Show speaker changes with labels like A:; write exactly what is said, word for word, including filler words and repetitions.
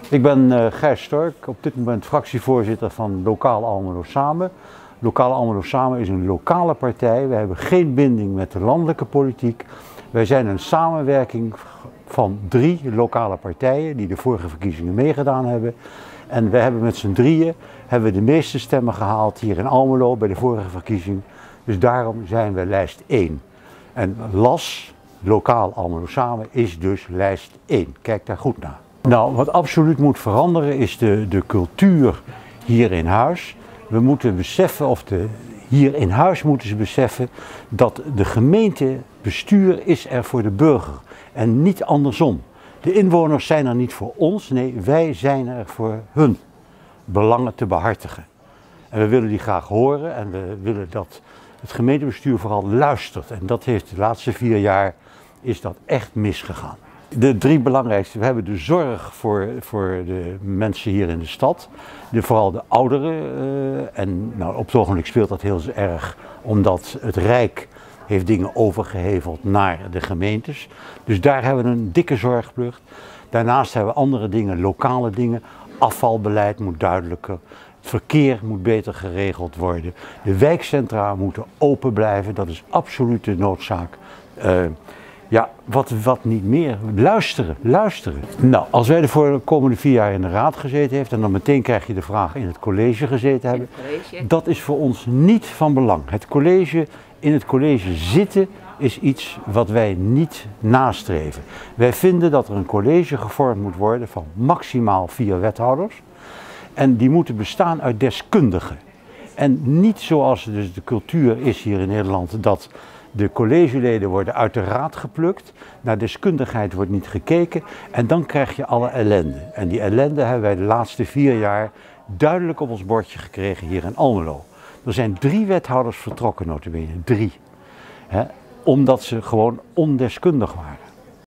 A: Ik ben uh, Gijs Stork, op dit moment fractievoorzitter van Lokaal Almelo Samen. Lokaal Almelo Samen is een lokale partij. We hebben geen binding met de landelijke politiek. Wij zijn een samenwerking van drie lokale partijen die de vorige verkiezingen meegedaan hebben. En we hebben met z'n drieën hebben we de meeste stemmen gehaald hier in Almelo bij de vorige verkiezing. Dus daarom zijn we lijst één. En L A S, Lokaal Almelo Samen, is dus lijst één. Kijk daar goed naar. Nou, wat absoluut moet veranderen is de, de cultuur hier in huis. We moeten beseffen, of de, hier in huis moeten ze beseffen, dat de gemeentebestuur is er voor de burger en niet andersom. De inwoners zijn er niet voor ons, nee, wij zijn er voor hun belangen te behartigen. En we willen die graag horen en we willen dat het gemeentebestuur vooral luistert. En dat heeft de laatste vier jaar is dat echt misgegaan. De drie belangrijkste, we hebben de zorg voor, voor de mensen hier in de stad, de, vooral de ouderen. Uh, en nou, op het ogenblik speelt dat heel erg omdat het Rijk heeft dingen overgeheveld naar de gemeentes. Dus daar hebben we een dikke zorgplicht. Daarnaast hebben we andere dingen, lokale dingen. Afvalbeleid moet duidelijker. Het verkeer moet beter geregeld worden. De wijkcentra moeten open blijven, dat is absoluut de noodzaak. Uh, Ja, wat, wat niet meer. Luisteren, luisteren. Nou, als wij er voor de komende vier jaar in de raad gezeten heeft en dan meteen krijg je de vraag in het college gezeten hebben.
B: College.
A: Dat is voor ons niet van belang. Het college, in het college zitten is iets wat wij niet nastreven. Wij vinden dat er een college gevormd moet worden van maximaal vier wethouders. En die moeten bestaan uit deskundigen. En niet zoals dus de cultuur is hier in Nederland, dat de collegeleden worden uit de raad geplukt, naar deskundigheid wordt niet gekeken en dan krijg je alle ellende. En die ellende hebben wij de laatste vier jaar duidelijk op ons bordje gekregen hier in Almelo. Er zijn drie wethouders vertrokken, nota bene, drie. Hè, omdat ze gewoon ondeskundig waren.